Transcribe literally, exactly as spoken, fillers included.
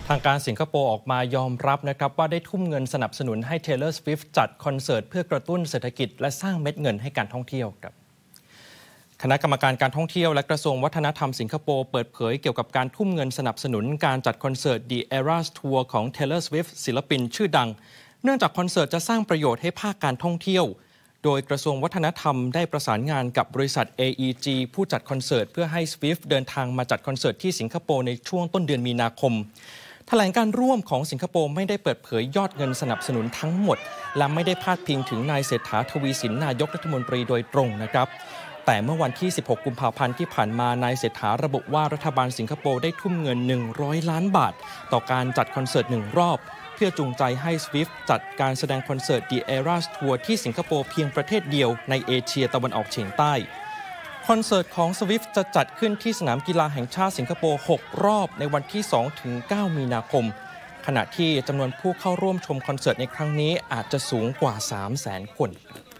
ทางการสิงคโปร์ออกมายอมรับนะครับว่าได้ทุ่มเงินสนับสนุนให้ Taylor Swift จัดคอนเสิร์ตเพื่อกระตุ้นเศรษฐกิจและสร้างเม็ดเงินให้การท่องเที่ยวครับคณะกรรมการการท่องเที่ยวและกระทรวงวัฒนธรรมสิงคโปร์เปิดเผยเกี่ยวกับการทุ่มเงินสนับสนุนการจัดคอนเสิร์ต The Eras Tour ของ Taylor Swift ศิลปินชื่อดังเนื่องจากคอนเสิร์ตจะสร้างประโยชน์ให้ภาคการท่องเที่ยวโดยกระทรวงวัฒนธรรมได้ประสานงานกับบริษัท เอ อี จี ผู้จัดคอนเสิร์ตเพื่อให้ Swift เดินทางมาจัดคอนเสิร์ตที่สิงคโปร์ในช่วงต้นเดือนมีนาคมแถลงการร่วมของสิงคโปร์ไม่ได้เปิดเผยยอดเงินสนับสนุนทั้งหมดและไม่ได้พาดพิงถึงนายเศรษฐาทวีสินนายกรัฐมนตรีโดยตรงนะครับแต่เมื่อวันที่สิบหกกุมภาพันธ์ที่ผ่านมานายเศรษฐาระบุว่ารัฐบาลสิงคโปร์ได้ทุ่มเงินหนึ่งร้อยล้านบาทต่อการจัดคอนเสิร์ตหนึ่งรอบเพื่อจูงใจให้ Swift จัดการแสดงคอนเสิร์ต The Eras Tour ที่สิงคโปร์เพียงประเทศเดียวในเอเชียตะวันออกเฉียงใต้คอนเสิร์ตของ Swift จะจัดขึ้นที่สนามกีฬาแห่งชาติสิงคโปร์หกรอบในวันที่ สองถึงเก้า มีนาคมขณะที่จำนวนผู้เข้าร่วมชมคอนเสิร์ตในครั้งนี้อาจจะสูงกว่า สามแสน คน